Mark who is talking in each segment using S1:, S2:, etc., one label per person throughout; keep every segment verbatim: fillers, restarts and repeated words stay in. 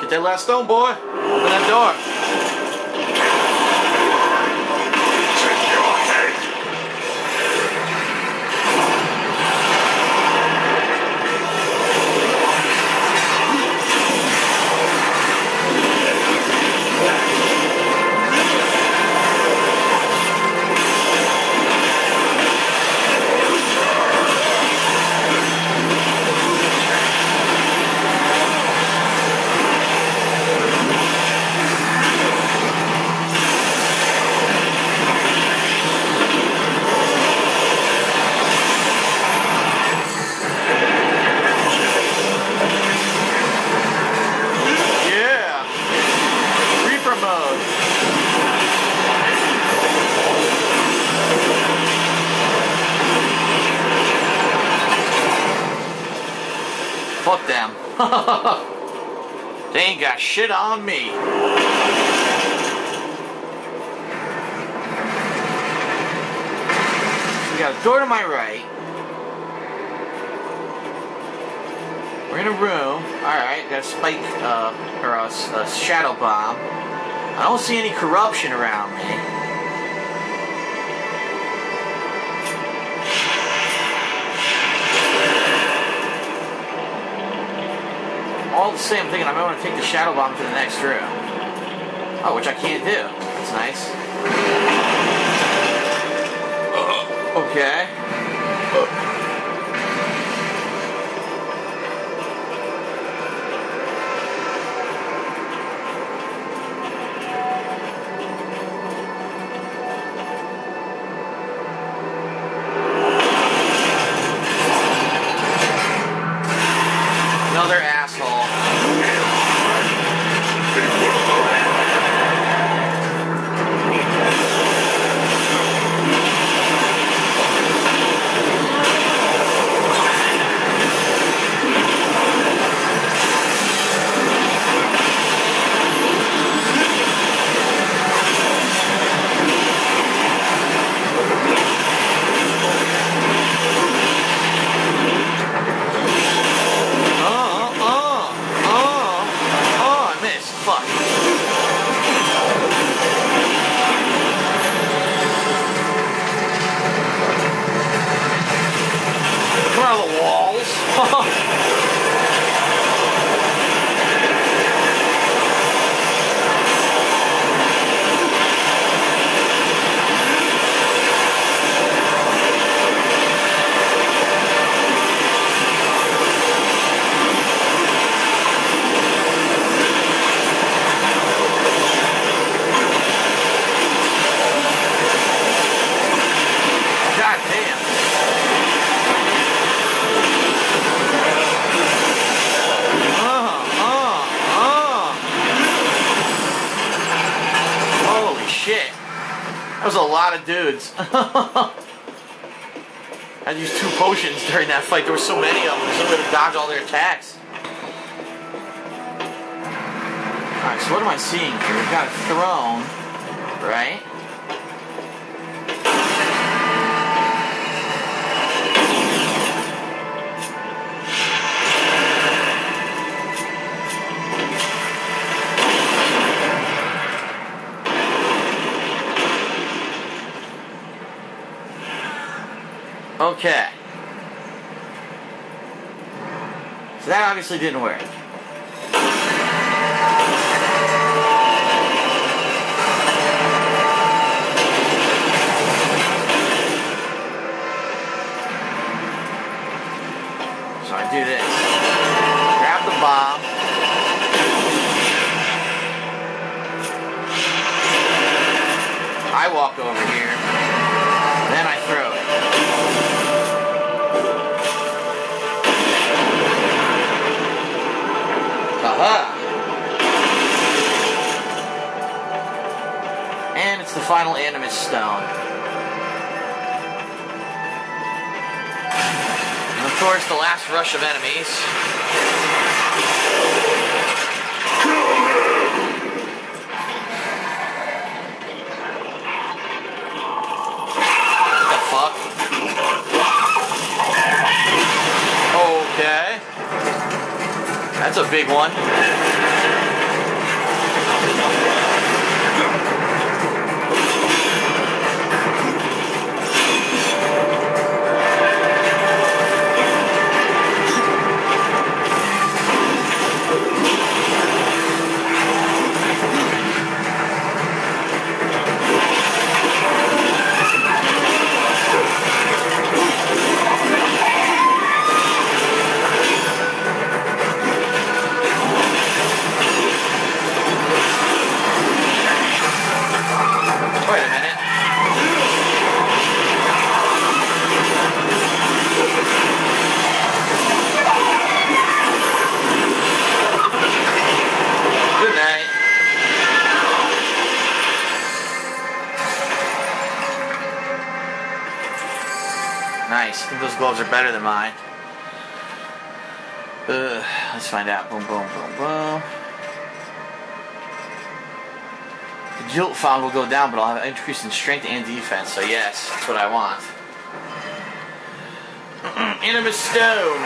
S1: Get that last stone, boy. Open that door. Fuck them. They ain't got shit on me. We got a door to my right. We're in a room. Alright, got a spike, uh, or a, a shadow bomb. I don't see any corruption around me. All the same, I'm thinking I might want to take the shadow bomb to the next room. Oh, which I can't do. That's nice. Uh, okay. Uh. Another asshole. That was a lot of dudes. I used two potions during that fight. There were so many of them. There's no way to dodge all their attacks. Alright, so what am I seeing here? We've got a throne, right? Okay. So that obviously didn't work. So I do this. Grab the bomb. I walk over here. Then I throw it. Aha! And it's the final Animus Stone. And of course, the last rush of enemies. What the fuck? Okay. That's a big one. think those gloves are better than mine. Ugh, let's find out. Boom, boom, boom, boom. The Jolt found will go down, but I'll have an increase in strength and defense. So yes, that's what I want. Animus Stone.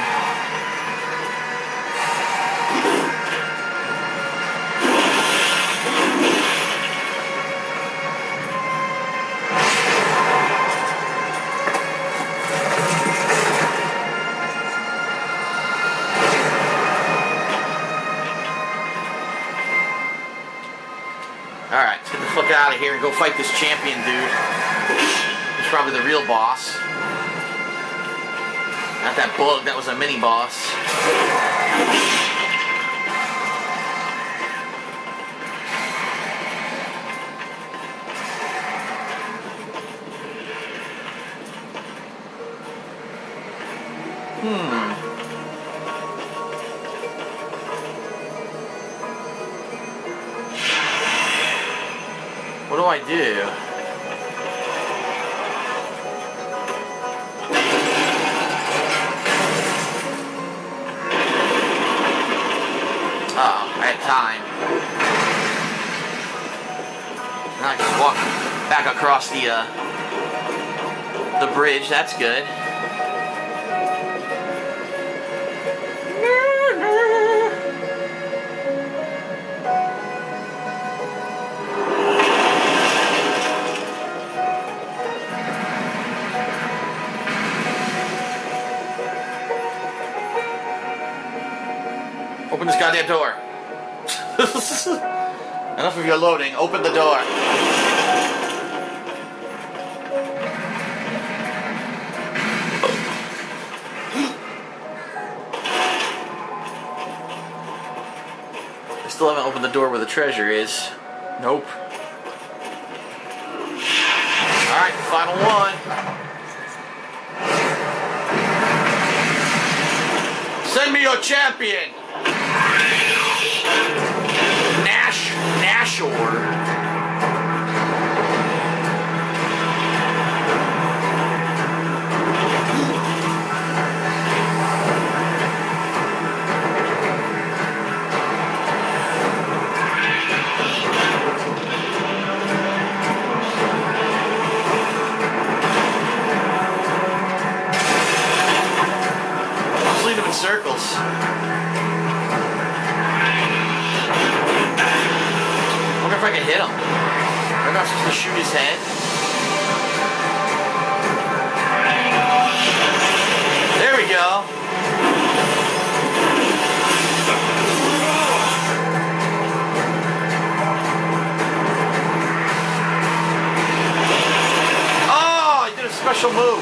S2: Alright, let's get the fuck out of here and go fight this champion dude. He's probably the real boss. Not that bug, that was a mini boss. Hmm. What do I do? Oh, I had time. Now I can walk back across the uh, the bridge. That's good. Open this goddamn door. Enough of your loading. Open the door. I still haven't opened the door where the treasure is. Nope. Alright, final one. Send me your champion! Nash, Nashor. Just lead him in circles. I wonder if I can hit him. Maybe I'm supposed to shoot his head. There we go. Oh, he did a special move.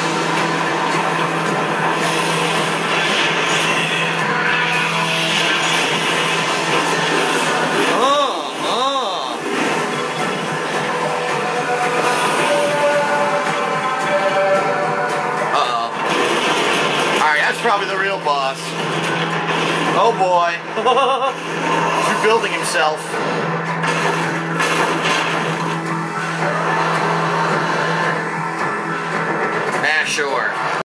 S2: Probably the real boss. Oh boy. He's rebuilding himself. Nashor.